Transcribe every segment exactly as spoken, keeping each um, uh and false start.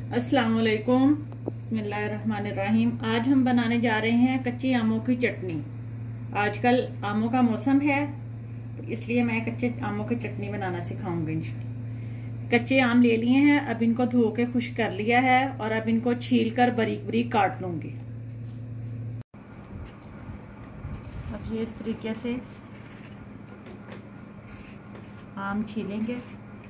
अस्सलाम वालेकुम, बिस्मिल्लाहिर्रहमानिर्रहीम। आज हम बनाने जा रहे हैं कच्चे आमों की चटनी। आजकल आमों का मौसम है तो इसलिए मैं कच्चे आमों की चटनी बनाना सिखाऊंगी इंशाल्लाह। कच्चे आम ले लिए हैं, अब इनको धो के खुश्क कर लिया है और अब इनको छील कर बारीक बारीक काट लूंगी। अब ये इस तरीके से आम छीलेंगे।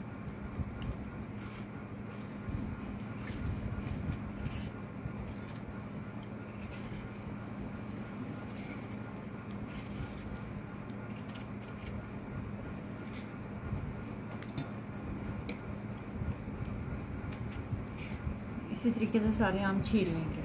इसी तरीके से सारे आम छील लेंगे।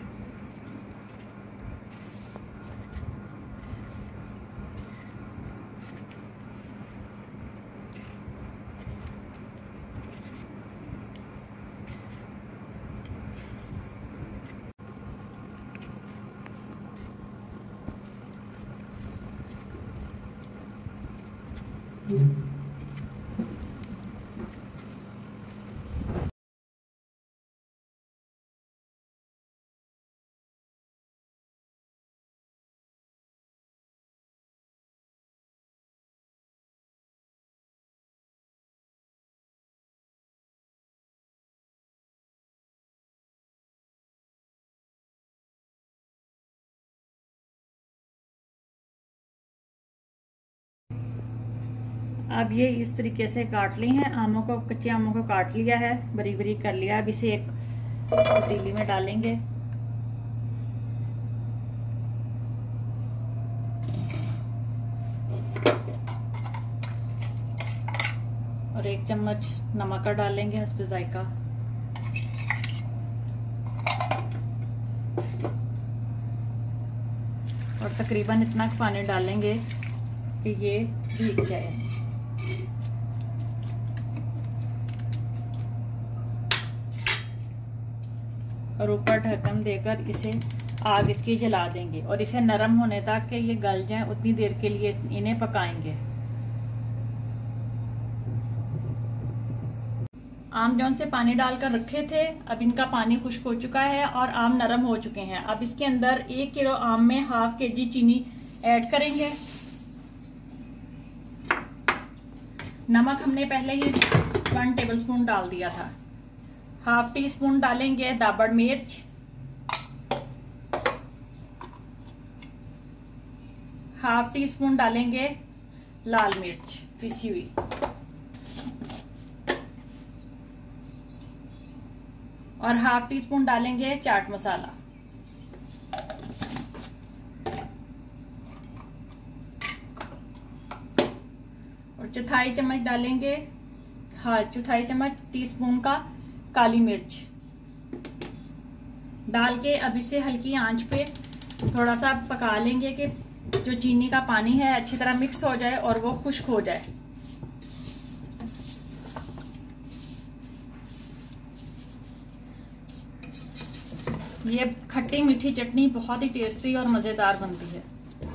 अब ये इस तरीके से काट ली हैं आमों को, कच्चे आमों को काट लिया है, बारीक बारीक कर लिया। अब इसे एक पतीली में डालेंगे। और एक चम्मच नमक का डालेंगे हस्बे जायका। और तकरीबन इतना पानी डालेंगे कि ये भीग जाए। और ऊपर ढक्कन देकर इसे आग इसकी जला देंगे और इसे नरम होने तक कि ये गल जाए उतनी देर के लिए इन्हें पकाएंगे। आम जौन से पानी डालकर रखे थे, अब इनका पानी खुश्क हो चुका है और आम नरम हो चुके हैं। अब इसके अंदर एक किलो आम में हाफ के जी चीनी ऐड करेंगे। नमक हमने पहले ही वन टेबलस्पून डाल दिया था। हाफ टी स्पून डालेंगे दाबड़ मिर्च, हाफ टी स्पून डालेंगे लाल मिर्च पिसी हुई, और हाफ टी स्पून डालेंगे चाट मसाला। और चौथाई चम्मच डालेंगे, हाँ चौथाई चम्मच टी स्पून का काली मिर्च डाल के अब इसे हल्की आंच पे थोड़ा सा पका लेंगे कि जो चीनी का पानी है अच्छी तरह मिक्स हो जाए और वो खुश्क हो जाए। ये खट्टी मीठी चटनी बहुत ही टेस्टी और मजेदार बनती है।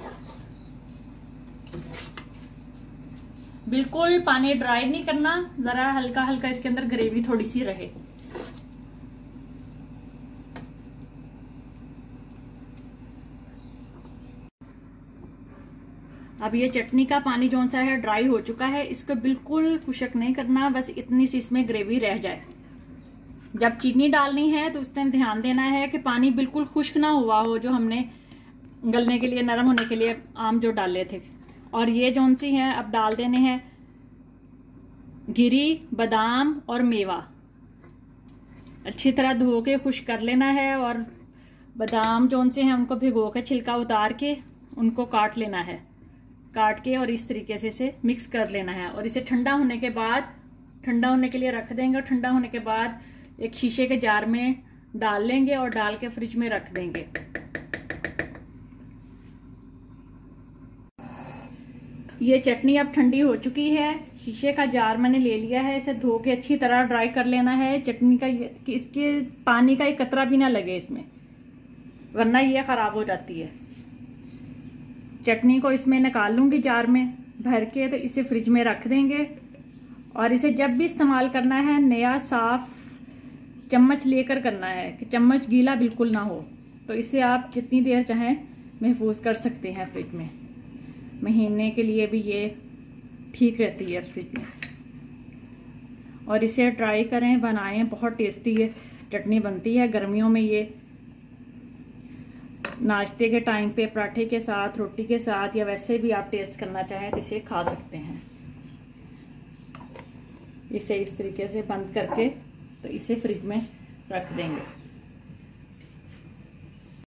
बिल्कुल पानी ड्राई नहीं करना, जरा हल्का हल्का इसके अंदर ग्रेवी थोड़ी सी रहे। अब ये चटनी का पानी जौन सा है ड्राई हो चुका है, इसको बिल्कुल खुश्क नहीं करना, बस इतनी सी इसमें ग्रेवी रह जाए। जब चीनी डालनी है तो उस टाइम ध्यान देना है कि पानी बिल्कुल खुश्क ना हुआ हो, जो हमने गलने के लिए नरम होने के लिए आम जो डाले थे। और ये जौन सी है अब डाल देने हैं गिरी, बादाम और मेवा। अच्छी तरह धो के खुश्क कर लेना है और बादाम जौन से हैं उनको भिगो के छिलका उतार के उनको काट लेना है। काट के और इस तरीके से इसे मिक्स कर लेना है और इसे ठंडा होने के बाद ठंडा होने के लिए रख देंगे। और ठंडा होने के बाद एक शीशे के जार में डाल लेंगे और डाल के फ्रिज में रख देंगे। ये चटनी अब ठंडी हो चुकी है। शीशे का जार मैंने ले लिया है, इसे धो के अच्छी तरह ड्राई कर लेना है। चटनी का कि इसके पानी का एक कतरा भी ना लगे इसमें, वरना ये खराब हो जाती है। चटनी को इसमें निकाल लूंगी जार में भर के, तो इसे फ्रिज में रख देंगे। और इसे जब भी इस्तेमाल करना है नया साफ चम्मच लेकर करना है कि चम्मच गीला बिल्कुल ना हो। तो इसे आप जितनी देर चाहें महफूज कर सकते हैं फ्रिज में। महीने के लिए भी ये ठीक रहती है फ्रिज में। और इसे ट्राई करें, बनाएं, बहुत टेस्टी है चटनी बनती है। गर्मियों में ये नाश्ते के टाइम पे पराठे के साथ, रोटी के साथ, या वैसे भी आप टेस्ट करना चाहें तो इसे खा सकते हैं। इसे इस तरीके से बंद करके तो इसे फ्रिज में रख देंगे।